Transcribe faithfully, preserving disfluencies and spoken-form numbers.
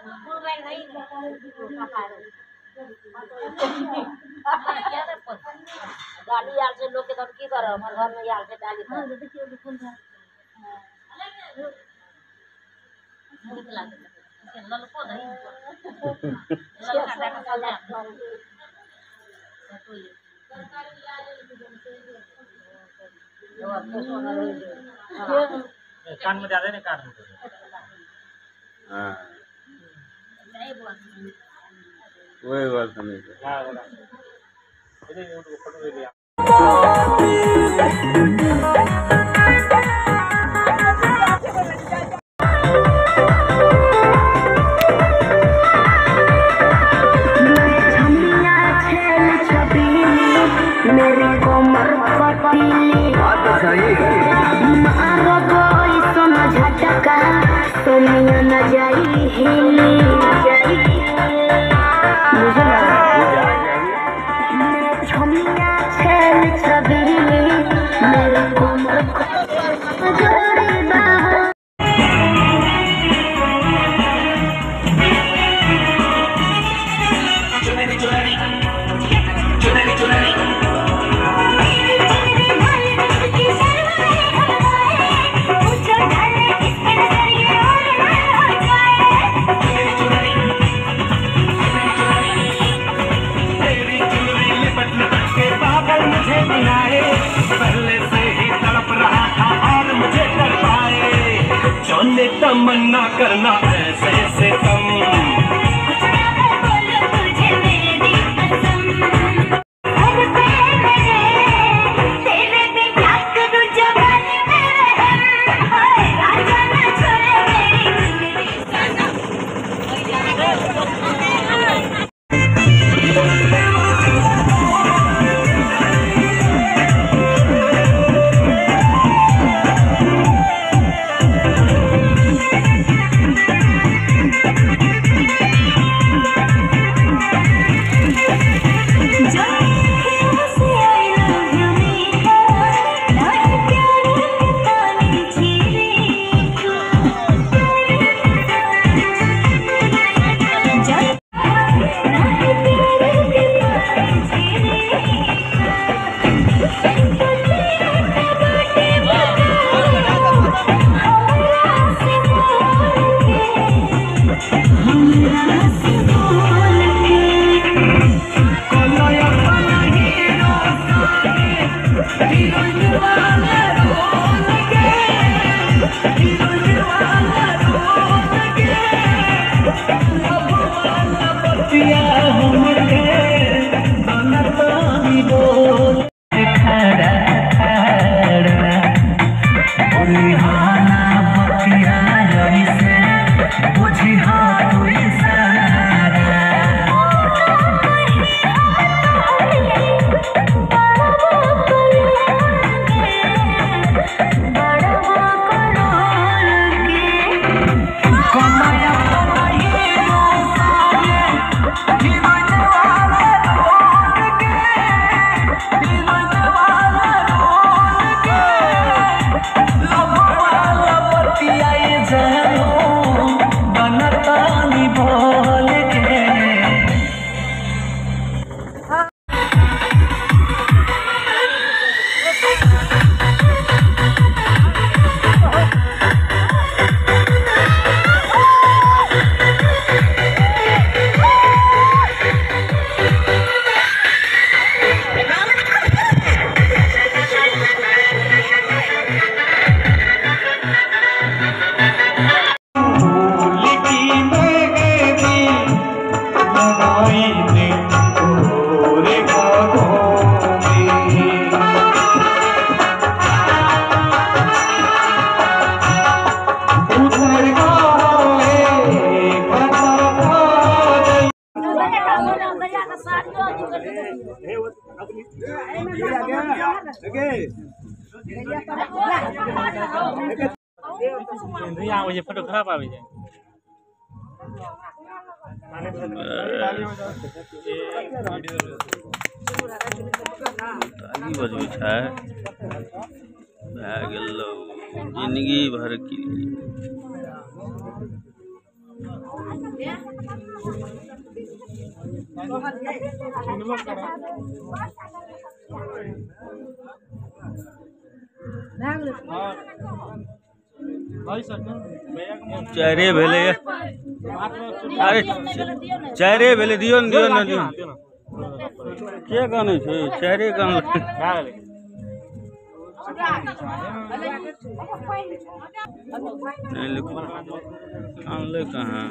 गाली यार से लोग के तो की कर हमारे घर में यार से डाली था निकला के ललको दही ललका डाका साला तो ये कान में ज्यादा नहीं काट हाँ वही बात नहीं मेरी कोमर पतीली मारो कोई सोना झटका सोनिया न जाई हिली मुझे मैं छमिया छेल छबीली मेरी कोमर पतीली तमन्ना करना ऐसे से कम ये फोटो खराब आ जाए जिंदगी भर के लिए चारे भेले अरे चारे भेले दियो न दियो न दियो के गाने छै चारे गान नहीं लिखो आनले कहाँ